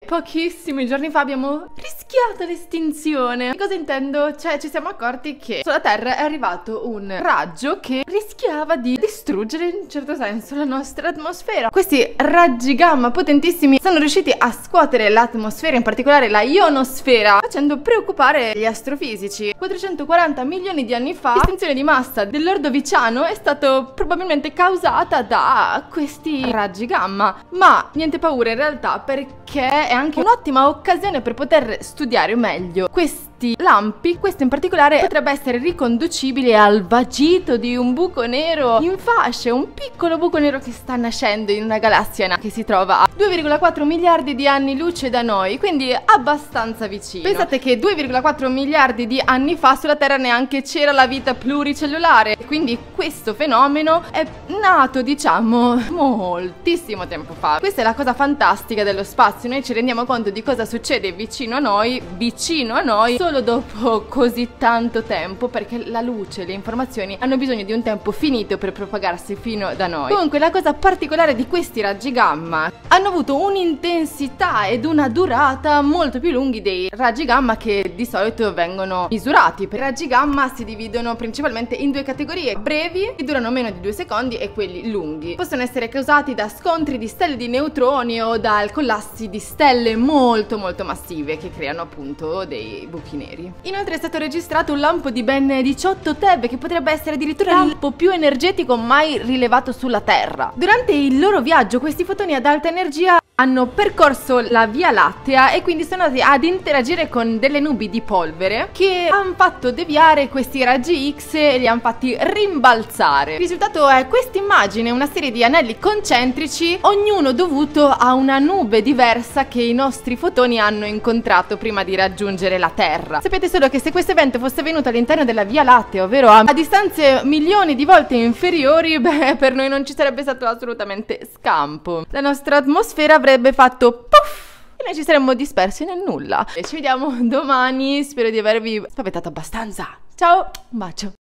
pochissimi giorni fa abbiamo rischiato l'estinzione. Cosa intendo? Cioè ci siamo accorti che sulla Terra è arrivato un raggio che rischiava di distruggere in un certo senso la nostra atmosfera. Questi raggi gamma potentissimi sono riusciti a scuotere l'atmosfera, in particolare la ionosfera, facendo preoccupare gli astrofisici. 440 milioni di anni fa l'estinzione di massa dell'Ordoviciano è stato probabilmente causata da questi raggi gamma. Ma niente paura in realtà, perché è anche un'ottima occasione per poter studiare meglio questi lampi. Questo in particolare potrebbe essere riconducibile al vagito di un buco nero in fasce, un piccolo buco nero che sta nascendo in una galassia che si trova a 2,4 miliardi di anni luce da noi, quindi abbastanza vicino. Pensate che 2,4 miliardi di anni fa sulla Terra neanche c'era la vita pluricellulare, quindi questo fenomeno è nato, diciamo, moltissimo tempo fa. Questa è la cosa fantastica dello spazio, noi ci rendiamo conto di cosa succede vicino a noi solo dopo così tanto tempo, perché la luce, le informazioni hanno bisogno di un tempo finito per propagarsi fino da noi. Comunque la cosa particolare di questi raggi gamma, hanno avuto un'intensità ed una durata molto più lunghi dei raggi gamma che di solito vengono misurati. I raggi gamma si dividono principalmente in due categorie: brevi, che durano meno di 2 secondi, e quelli lunghi. Possono essere causati da scontri di stelle di neutroni o dal collassi di stelle molto massive che creano appunto dei buchi neri. Inoltre è stato registrato un lampo di ben 18 TeV, che potrebbe essere addirittura il lampo più energetico mai rilevato sulla Terra. Durante il loro viaggio questi fotoni ad alta energia hanno percorso la Via Lattea e quindi sono andati ad interagire con delle nubi di polvere che hanno fatto deviare questi raggi X e li hanno fatti rimbalzare. Il risultato è questa immagine, una serie di anelli concentrici, ognuno dovuto a una nube diversa che i nostri fotoni hanno incontrato prima di raggiungere la Terra. Sapete solo che se questo evento fosse avvenuto all'interno della Via Lattea, ovvero a distanze milioni di volte inferiori, beh, per noi non ci sarebbe stato assolutamente scampo. La nostra atmosfera avrebbe fatto puff e noi ci saremmo dispersi nel nulla. E ci vediamo domani, spero di avervi spaventato abbastanza. Ciao, un bacio.